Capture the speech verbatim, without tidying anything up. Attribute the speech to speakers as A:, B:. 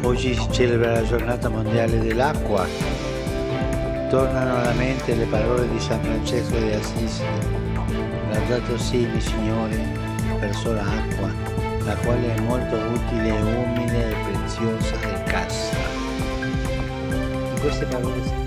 A: Oggi si celebra la giornata mondiale dell'acqua. Tornano alla mente le parole di San Francesco di Assisi: Laudato si il Signore per sola acqua, la quale è molto utile, umile, preziosa e cassa. In queste parole